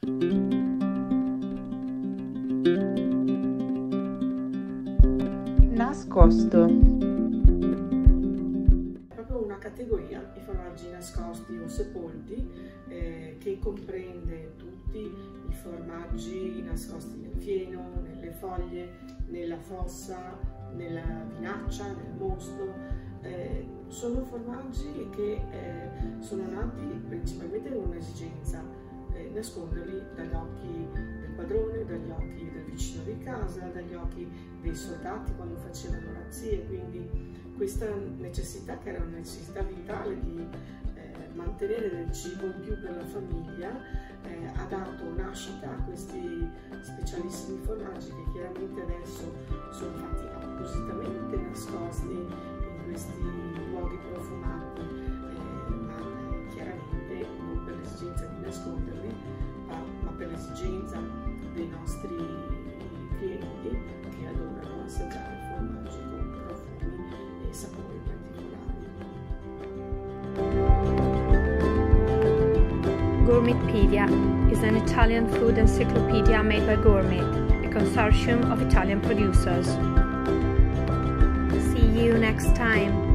Nascosto. È proprio una categoria, i formaggi nascosti o sepolti, che comprende tutti i formaggi nascosti nel fieno, nelle foglie, nella fossa, nella vinaccia, nel mosto. Sono formaggi che sono nati principalmente con un'esigenza, nasconderli dagli occhi del padrone, dagli occhi del vicino di casa, dagli occhi dei soldati quando facevano razzie. Quindi questa necessità, che era una necessità vitale di mantenere del cibo in più per la famiglia, ha dato nascita a questi specialissimi formaggi che chiaramente adesso sono fatti appositamente nascosti in questi luoghi profumati, ma chiaramente non per l'esigenza di nasconderli, ma per l'esigenza dei nostri clienti che adorano assaggiare formaggi con profumi e sapori particolari. Gourmetpedia is an Italian food encyclopedia made by Gourmet, a consortium of Italian producers. See you next time!